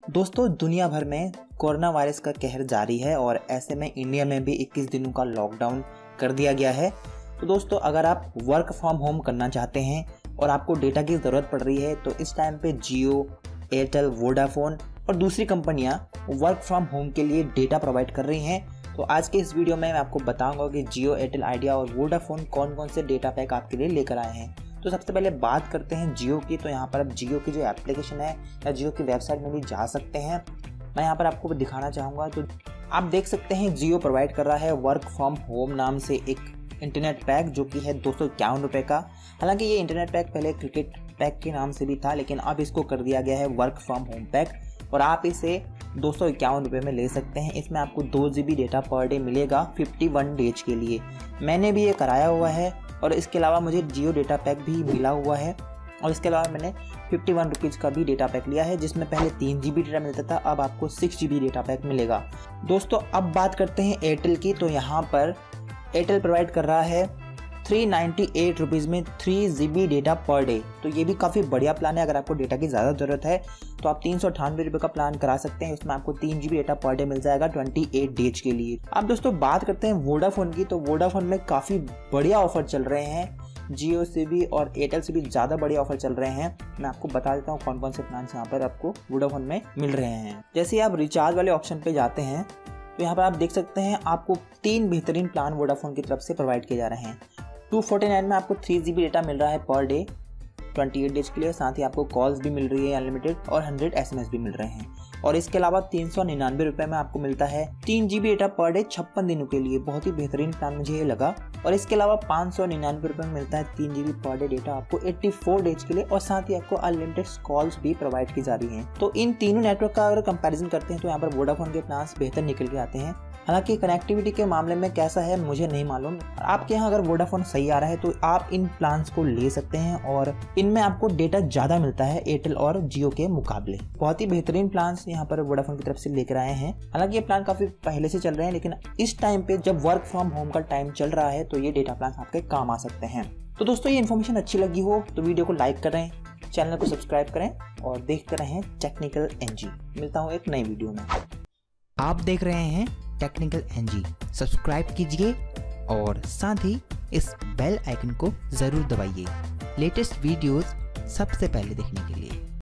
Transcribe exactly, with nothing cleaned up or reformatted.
दोस्तों, दुनिया भर में कोरोना वायरस का कहर जारी है और ऐसे में इंडिया में भी इक्कीस दिनों का लॉकडाउन कर दिया गया है। तो दोस्तों, अगर आप वर्क फ्रॉम होम करना चाहते हैं और आपको डेटा की ज़रूरत पड़ रही है तो इस टाइम पे जियो, एयरटेल, वोडाफोन और दूसरी कंपनियां वर्क फ्रॉम होम के लिए डेटा प्रोवाइड कर रही हैं। तो आज के इस वीडियो में मैं आपको बताऊंगा कि जियो, एयरटेल, आइडिया और वोडाफोन कौन कौन से डेटा पैक आपके लिए लेकर आए हैं। तो सबसे पहले बात करते हैं जियो की। तो यहाँ पर आप जियो की जो एप्लीकेशन है या जियो की वेबसाइट में भी जा सकते हैं। मैं यहाँ पर आपको दिखाना चाहूँगा। तो आप देख सकते हैं जियो प्रोवाइड कर रहा है वर्क फ्रॉम होम नाम से एक इंटरनेट पैक जो कि है दो सौ इक्यावन रुपये का। हालांकि ये इंटरनेट पैक पहले क्रिकेट पैक के नाम से भी था, लेकिन अब इसको कर दिया गया है वर्क फ्रॉम होम पैक और आप इसे दो सौ इक्यावन रुपये में ले सकते हैं। इसमें आपको दो G B data per day मिलेगा इक्यावन डेज के लिए। मैंने भी ये कराया हुआ है और इसके अलावा मुझे जियो डेटा पैक भी मिला हुआ है और इसके अलावा मैंने इक्यावन रुपीज़ का भी डेटा पैक लिया है जिसमें पहले तीन जी बी डेटा मिलता था, अब आपको six G B data pack मिलेगा। दोस्तों, अब बात करते हैं एयरटेल की। तो यहाँ पर एयरटेल प्रोवाइड कर रहा है थ्री नाइन्टी एट रुपीज़ में three G B data per day. तो ये भी काफ़ी बढ़िया प्लान है। अगर आपको डेटा की ज़्यादा ज़रूरत है तो आप तीन सौ अठानवे रुपये का प्लान करा सकते हैं। इसमें आपको तीन G B data per day मिल जाएगा अट्ठाईस डेज के लिए। अब दोस्तों बात करते हैं वोडाफोन की। तो वोडाफोन में काफ़ी बढ़िया ऑफर चल रहे हैं। जियो से भी और एयरटेल से भी ज़्यादा बढ़िया ऑफर चल रहे हैं। मैं आपको बता देता हूँ कौन कौन से प्लान यहाँ पर आपको वोडाफोन में मिल रहे हैं। जैसे आप रिचार्ज वाले ऑप्शन पे जाते हैं तो यहाँ पर आप देख सकते हैं आपको तीन बेहतरीन प्लान वोडाफोन की तरफ से प्रोवाइड किए जा रहे हैं। टू फोर्टी नाइन में आपको थ्री जी बी डेटा मिल रहा है पर डे अट्ठाईस डेज के लिए। साथ ही आपको कॉल्स भी मिल रही है अनलिमिटेड और हंड्रेड एस एम एस भी मिल रहे हैं। और इसके अलावा तीन सौ निन्यानवे रुपये में आपको मिलता है तीन G B data per day छप्पन दिनों के लिए। बहुत ही बेहतरीन प्लान मुझे ये लगा। और इसके अलावा पाँच सौ निन्यानवे रुपये में मिलता है तीन G B per day data आपको चौरासी डेज के लिए और साथ ही आपको अनलिमिटेड कॉल्स भी प्रोवाइड की जा रही हैं। तो इन तीनों नेटवर्क का अगर कंपैरिजन करते हैं तो यहाँ पर वोडाफोन के प्लान बेहतर निकल के आते हैं। हालांकि कनेक्टिविटी के मामले में कैसा है मुझे नहीं मालूम। आपके यहाँ अगर वोडाफोन सही आ रहा है तो आप इन प्लान्स को ले सकते हैं और इनमें आपको डेटा ज़्यादा मिलता है एयरटेल और जियो के मुकाबले। बहुत ही बेहतरीन प्लान्स यहाँ पर वोडाफोन की तरफ से लेकर आए हैं। हालांकि ये प्लान काफ़ी पहले से चल रहे हैं, लेकिन इस टाइम पे जब वर्क फ्रॉम होम का टाइम चल रहा है तो ये डेटा प्लान आपके काम आ सकते हैं। तो दोस्तों, ये इन्फॉर्मेशन अच्छी लगी हो तो वीडियो को लाइक करें, चैनल को सब्सक्राइब करें और देखते रहें टेक्निकल एनजी। मिलता हूँ एक नई वीडियो में। आप देख रहे हैं टेक्निकल एनजी। सब्सक्राइब कीजिए और साथ ही इस बेल आइकन को जरूर दबाइए लेटेस्ट वीडियोस सबसे पहले देखने के लिए।